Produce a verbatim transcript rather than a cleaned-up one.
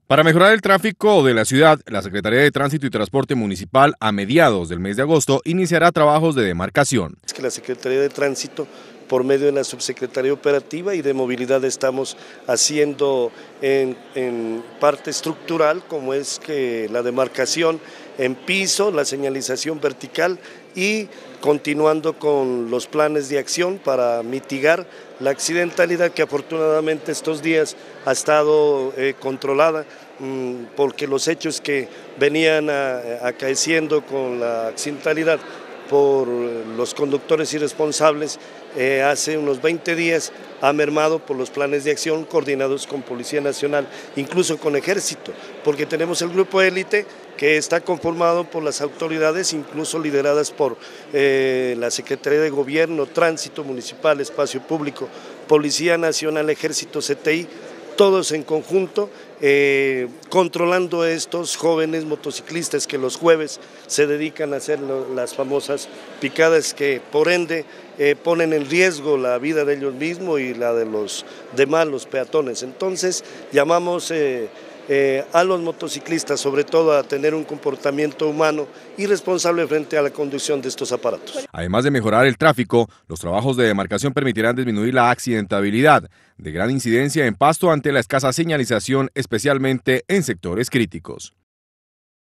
Para mejorar el tráfico de la ciudad, la Secretaría de Tránsito y Transporte Municipal a mediados del mes de agosto iniciará trabajos de demarcación. Es que la Secretaría de Tránsito, por medio de la Subsecretaría Operativa y de Movilidad, estamos haciendo en, en parte estructural, como es que la demarcación en piso, la señalización vertical y continuando con los planes de acción para mitigar la accidentalidad que afortunadamente estos días ha estado eh, controlada, mmm, porque los hechos que venían a, acaeciendo con la accidentalidad por los conductores irresponsables eh, hace unos veinte días ha mermado por los planes de acción coordinados con Policía Nacional, incluso con Ejército, porque tenemos el grupo élite que está conformado por las autoridades, incluso lideradas por eh, la Secretaría de Gobierno, Tránsito Municipal, Espacio Público, Policía Nacional, Ejército, C T I, todos en conjunto, eh, controlando a estos jóvenes motociclistas que los jueves se dedican a hacer lo, las famosas picadas que por ende eh, ponen en riesgo la vida de ellos mismos y la de los demás, los peatones. Entonces llamamos eh, eh, a los motociclistas sobre todo a tener un comportamiento humano y responsable frente a la conducción de estos aparatos. Además de mejorar el tráfico, los trabajos de demarcación permitirán disminuir la accidentabilidad de gran incidencia en Pasto ante la escasa señalización, especialmente en sectores críticos.